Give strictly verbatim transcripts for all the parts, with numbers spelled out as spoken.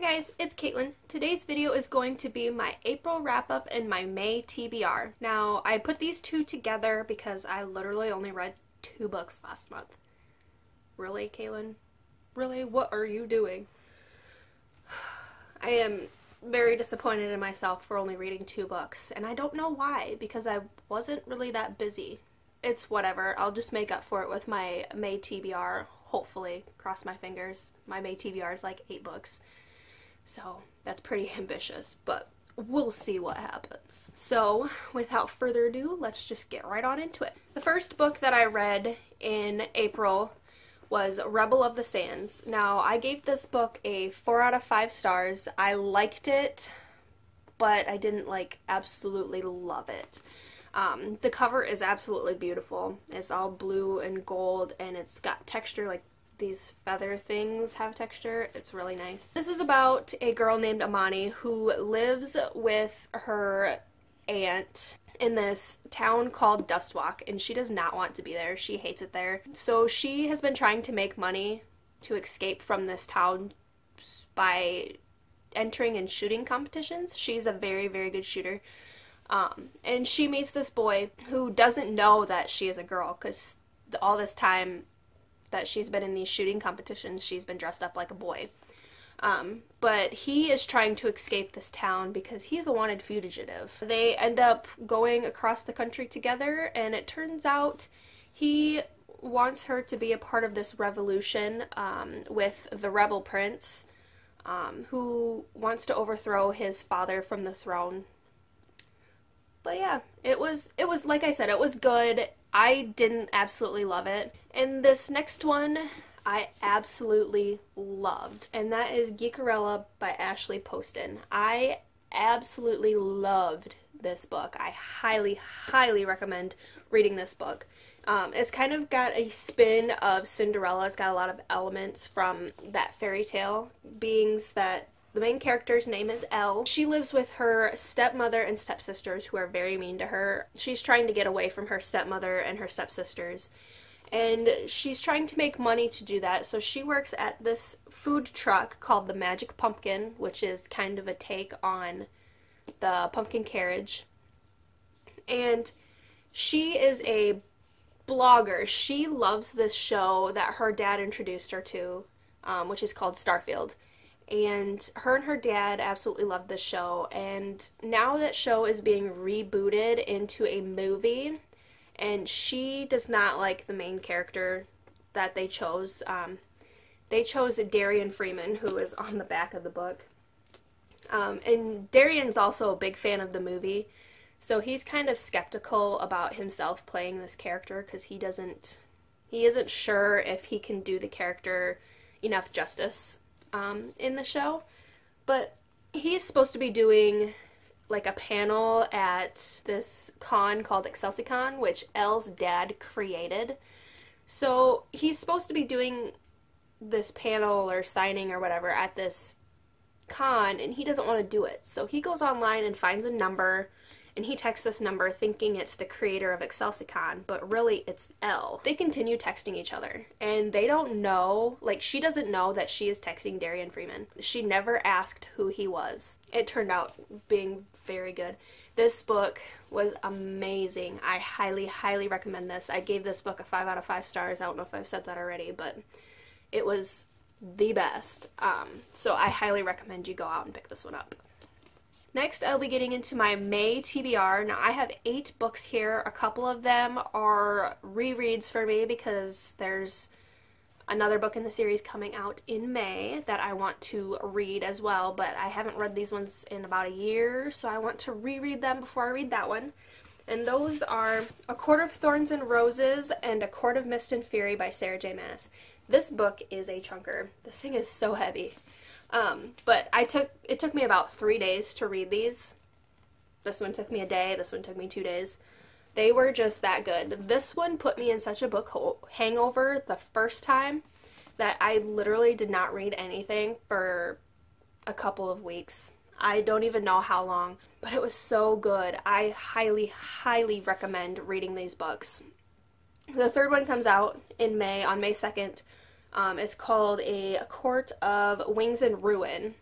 guys, it's Caitlin. Today's video is going to be my April wrap-up and my May T B R. Now, I put these two together because I literally only read two books last month. Really, Caitlin? Really? What are you doing? I am very disappointed in myself for only reading two books, and I don't know why, because I wasn't really that busy. It's whatever. I'll just make up for it with my May T B R, hopefully. Cross my fingers. My May T B R is like eight books. So that's pretty ambitious, but we'll see what happens. So without further ado, let's just get right on into it. The first book that I read in April was Rebel of the Sands. Now, I gave this book a four out of five stars. I liked it, but I didn't like absolutely love it. Um, the cover is absolutely beautiful. It's all blue and gold, and it's got texture, like these feather things have texture. It's really nice. This is about a girl named Amani who lives with her aunt in this town called Dustwalk, and she does not want to be there. She hates it there. So she has been trying to make money to escape from this town by entering in shooting competitions. She's a very, very good shooter. Um, and she meets this boy who doesn't know that she is a girl, because all this time that she's been in these shooting competitions, she's been dressed up like a boy. Um, but he is trying to escape this town because he's a wanted fugitive. They end up going across the country together, and it turns out he wants her to be a part of this revolution um, with the rebel prince, um, who wants to overthrow his father from the throne. But yeah, it was, it was, like I said, it was good. I didn't absolutely love it. And this next one, I absolutely loved. And that is Geekerella by Ashley Poston. I absolutely loved this book. I highly, highly recommend reading this book. Um, it's kind of got a spin of Cinderella. It's got a lot of elements from that fairy tale beings that the main character's name is Elle. She lives with her stepmother and stepsisters who are very mean to her. She's trying to get away from her stepmother and her stepsisters, and she's trying to make money to do that. So she works at this food truck called the Magic Pumpkin, which is kind of a take on the pumpkin carriage. And she is a blogger. She loves this show that her dad introduced her to, um, which is called Starfield. And her and her dad absolutely loved this show, and now that show is being rebooted into a movie, and she does not like the main character that they chose. Um, they chose Darian Freeman, who is on the back of the book. Um, and Darian's also a big fan of the movie, so he's kind of skeptical about himself playing this character because he doesn't, he isn't sure if he can do the character enough justice Um, in the show. But he's supposed to be doing like a panel at this con called ExcelsiCon, which Elle's dad created. So he's supposed to be doing this panel or signing or whatever at this con, and he doesn't want to do it. So he goes online and finds a number, and he texts this number thinking it's the creator of ExcelsiCon, but really it's Elle. They continue texting each other, and they don't know, like, she doesn't know that she is texting Darian Freeman. She never asked who he was. It turned out being very good. This book was amazing. I highly, highly recommend this. I gave this book a five out of five stars. I don't know if I've said that already, but it was the best. Um, so I highly recommend you go out and pick this one up. Next, I'll be getting into my May T B R. Now, I have eight books here. A couple of them are rereads for me because there's another book in the series coming out in May that I want to read as well, but I haven't read these ones in about a year, so I want to reread them before I read that one. And those are A Court of Thorns and Roses and A Court of Mist and Fury by Sarah J. Maas. This book is a chunker. This thing is so heavy. Um, but I took, it took me about three days to read these. This one took me a day, this one took me two days. They were just that good. This one put me in such a book hangover the first time that I literally did not read anything for a couple of weeks. I don't even know how long, but it was so good. I highly, highly recommend reading these books. The third one comes out in May, on May second. Um, it's called A Court of Wings and Ruin,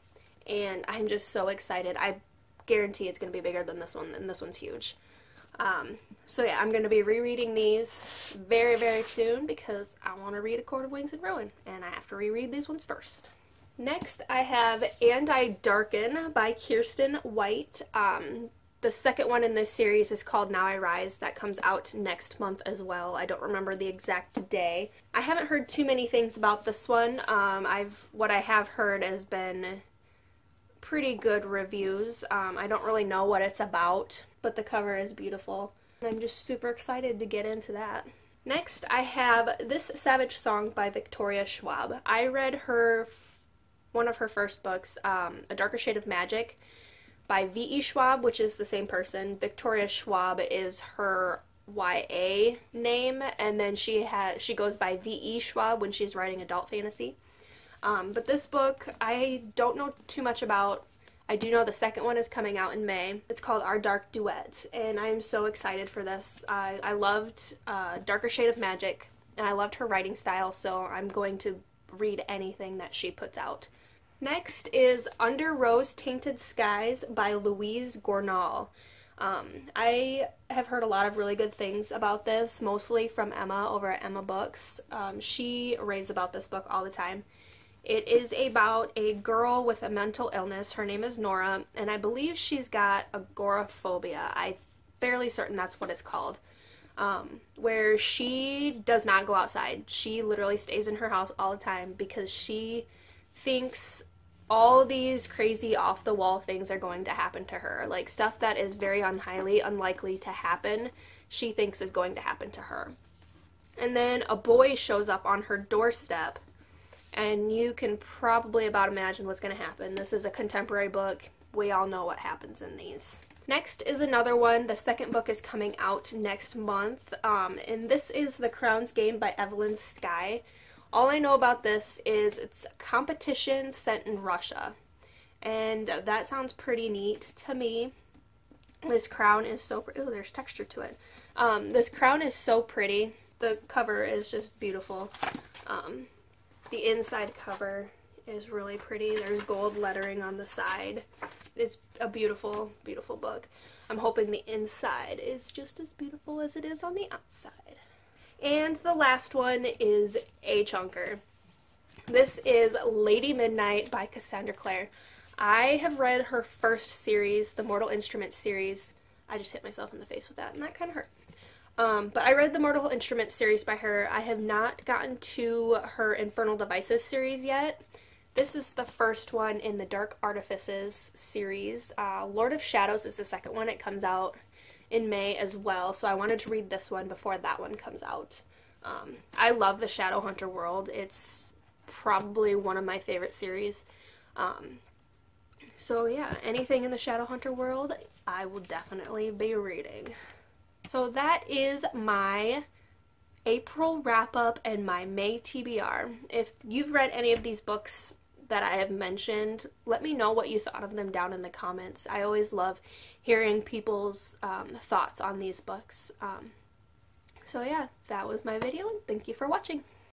and I'm just so excited. I guarantee it's going to be bigger than this one, and this one's huge. Um, so yeah, I'm going to be rereading these very, very soon because I want to read A Court of Wings and Ruin, and I have to reread these ones first. Next, I have And I Darken by Kiersten White. Um, the second one in this series is called Now I Rise. That comes out next month as well. I don't remember the exact day. I haven't heard too many things about this one. Um, I've what I have heard has been pretty good reviews. Um, I don't really know what it's about, but the cover is beautiful. I'm just super excited to get into that. Next, I have This Savage Song by Victoria Schwab. I read her, one of her first books, um, A Darker Shade of Magic by V E Schwab, which is the same person. Victoria Schwab is her Y A name, and then she has she goes by V E Schwab when she's writing adult fantasy. Um, but this book, I don't know too much about. I do know the second one is coming out in May. It's called Our Dark Duet, and I'm so excited for this. Uh, I loved uh, Darker Shade of Magic, and I loved her writing style, so I'm going to read anything that she puts out. Next is Under Rose-Tainted Skies by Louise Gournall. Um, I have heard a lot of really good things about this, mostly from Emma over at Emma Books. Um, she raves about this book all the time. It is about a girl with a mental illness. Her name is Nora, and I believe she's got agoraphobia. I'm fairly certain that's what it's called. Um, where she does not go outside. She literally stays in her house all the time because she thinks all these crazy off-the-wall things are going to happen to her. Like, stuff that is very unhighly unlikely to happen, she thinks is going to happen to her. And then a boy shows up on her doorstep, and you can probably about imagine what's going to happen. This is a contemporary book. We all know what happens in these. Next is another one. The second book is coming out next month, um, and this is The Crown's Game by Evelyn Skye. All I know about this is it's a competition set in Russia, and that sounds pretty neat to me. This crown is so pretty. Oh, there's texture to it. Um, this crown is so pretty. The cover is just beautiful. Um, the inside cover is really pretty. There's gold lettering on the side. It's a beautiful, beautiful book. I'm hoping the inside is just as beautiful as it is on the outside. And the last one is A Chunker. This is Lady Midnight by Cassandra Clare. I have read her first series, the Mortal Instruments series. I just hit myself in the face with that, and that kind of hurt. Um, but I read the Mortal Instruments series by her. I have not gotten to her Infernal Devices series yet. This is the first one in the Dark Artifices series. Uh, Lord of Shadows is the second one. It comes out in May as well, so I wanted to read this one before that one comes out. Um, I love the Shadowhunter world. It's probably one of my favorite series. Um, so yeah, anything in the Shadowhunter world, I will definitely be reading. So that is my April wrap-up and my May T B R. If you've read any of these books that I have mentioned, let me know what you thought of them down in the comments. I always love hearing people's um, thoughts on these books. Um, so yeah, that was my video, and thank you for watching.